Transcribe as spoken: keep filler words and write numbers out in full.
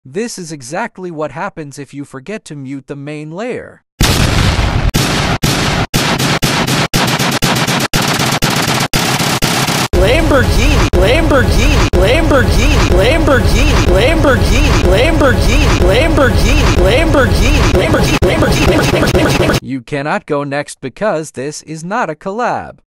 This is exactly what happens if you forget to mute the main layer. Lamborghini, Lamborghini, Lamborghini, Lamborghini, Lamborghini, Lamborghini, Lamborghini, Lamborghini, Lamborghini, Lamborghini, Lamborghini. You cannot go next because this is not a collab.